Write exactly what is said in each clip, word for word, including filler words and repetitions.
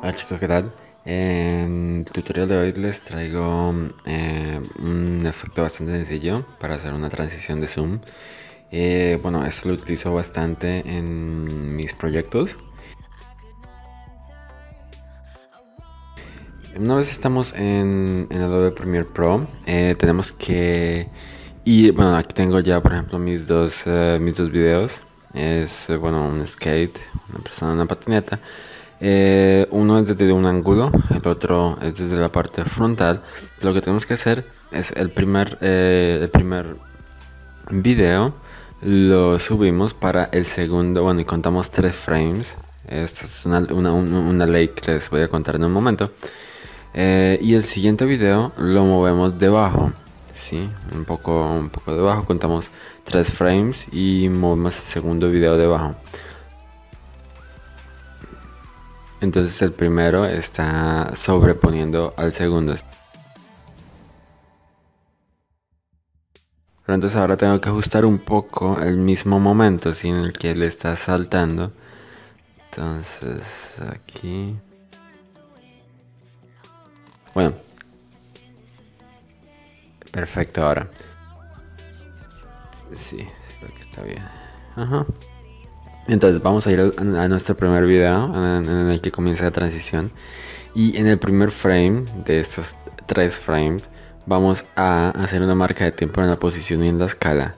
Hola chicos, ¿qué tal? En el tutorial de hoy les traigo eh, un efecto bastante sencillo para hacer una transición de zoom. Eh, bueno, esto lo utilizo bastante en mis proyectos. Una vez estamos en, en Adobe Premiere Pro, eh, tenemos que... Y bueno, aquí tengo ya por ejemplo mis dos, eh, mis dos videos. Es eh, bueno, un skate, una persona en una patineta. Eh, uno es desde un ángulo, el otro es desde la parte frontal. Lo que tenemos que hacer es el primer, eh, el primer video lo subimos para el segundo. Bueno, y contamos tres frames. Esta es una, una, una ley que les voy a contar en un momento. Eh, y el siguiente video lo movemos debajo, ¿sí? Un poco, un poco debajo, contamos tres frames y movemos el segundo video debajo. Entonces el primero está sobreponiendo al segundo. Pero entonces ahora tengo que ajustar un poco el mismo momento, ¿sí? En el que él está saltando. Entonces aquí... Bueno. Perfecto ahora. Sí, creo que está bien. Ajá. Entonces vamos a ir a, a nuestro primer video en, en el que comienza la transición. Y en el primer frame de estos tres frames vamos a hacer una marca de tiempo en la posición y en la escala.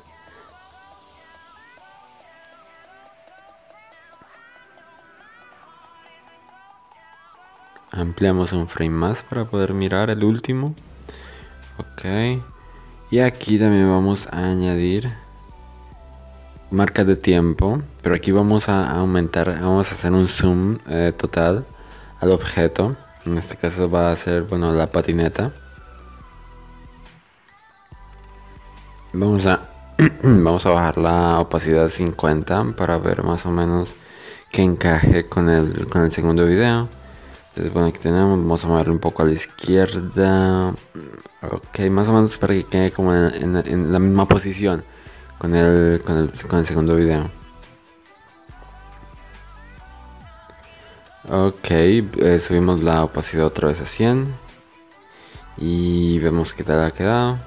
Ampliamos un frame más para poder mirar el último. Ok. Y aquí también vamos a añadir marcas de tiempo, pero aquí vamos a aumentar, vamos a hacer un zoom eh, total al objeto. En este caso va a ser, bueno, la patineta. Vamos a vamos a bajar la opacidad a cincuenta para ver más o menos que encaje con el con el segundo video. Entonces, bueno, aquí tenemos, vamos a moverlo un poco a la izquierda. Ok, más o menos para que quede como en, en, en la misma posición con el, con el, con el segundo video. Ok, eh, subimos la opacidad otra vez a cien. Y vemos qué tal ha quedado.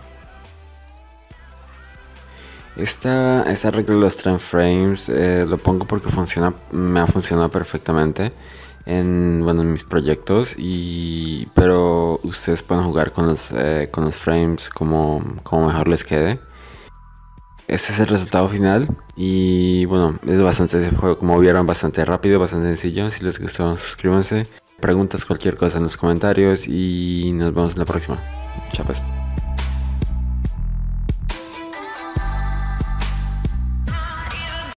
Esta, esta regla de los tres frames eh, lo pongo porque funciona, me ha funcionado perfectamente en, bueno, en mis proyectos, y pero ustedes pueden jugar con los, eh, con los frames como, como mejor les quede. Este es el resultado final y bueno, es bastante, ese juego, como vieron, bastante rápido, bastante sencillo. Si les gustó, suscríbanse, preguntas, cualquier cosa en los comentarios y nos vemos en la próxima. Chao pues.